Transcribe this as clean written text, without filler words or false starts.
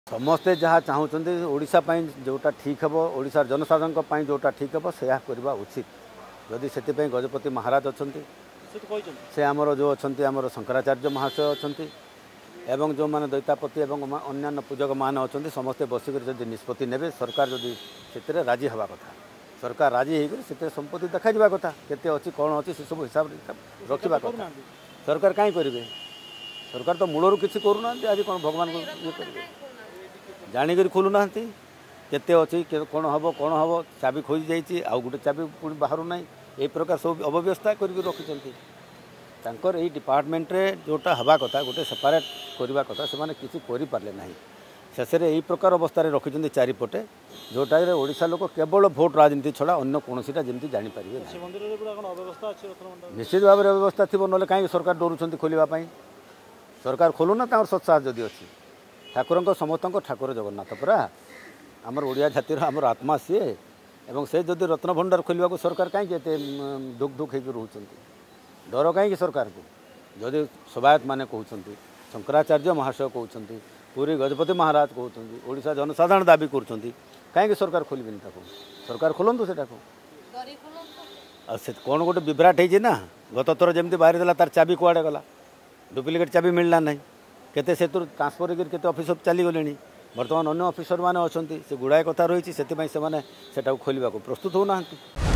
समस्ते जहाँ चाहते ओडिशा जोटा ठीक हे ओडिशार जनसाधारण जोटा ठीक हे से करवा उचित जदि से गजपति महाराज अच्छा से आमर जो अच्छा आमर शंकराचार्य महाशय अच्छा एवं जो मैंने दैतापति एवं अन्य पूजक मान अच्छा समस्ते बसिक जब निष्पत्ति ने सरकार जदि से राजी हवा कथा सरकार राजी होकर संपत्ति देखा जावा कथा केते अच्छी कौन अच्छी से सब हिसाब रखा कथा सरकार कहीं करेंगे सरकार तो मूलर किसी करूना आज कौन भगवान को ये करेंगे जाणिक खोलुना केते अच्छी कौन हम चाबी खोजी जाइए आउ गोटे चाबी पुणी बाहर ना ये प्रकार सब अव्यवस्था करके रखिंट तांकर यही डिपार्टमेंट रे जोटा हवा कथा गोटे सेपारेट करवा कथा से माने किसी करि पारले नहीं शेष में यही प्रकार अवस्था रखिंट चारिपटे जोटा ओडिशा लोक केवल भोट राजनीति छड़ा अन्य कौन जमी जापर निश्चित भाव में व्यवस्था थी ना कहीं सरकार डरुंच खोलवाई सरकार खोलुना सत्साह जदि अच्छी ठाकुर समस्त ठाकुर जगन्नाथ परा आमर ओडिया जातिर आमर आत्मा सी एवं से जदि रत्न भंडार खोलने को सरकार कहीं दुख दुख होकर रोच डर कहीं सरकार को जदि सेवायत मैंने कहते शंकराचार्य महाशय कहते पूरी गजपति महाराज कहते ओडिशा जनसाधारण दाबी करें सरकार खोलबेनि सरकार खोलतु से कौन गोटे विभ्राट होना गत थर जमी बाहरी देला तार चाबी कुआड़े गला डुप्लिकेट चाबी मिलना ना केते से ट्रांसफर करते ऑफिस चलीगले बर्तमान अन्य ऑफिसर मैंने अच्छा से गुड़ाए कथा रही से खोलने को प्रस्तुत होना।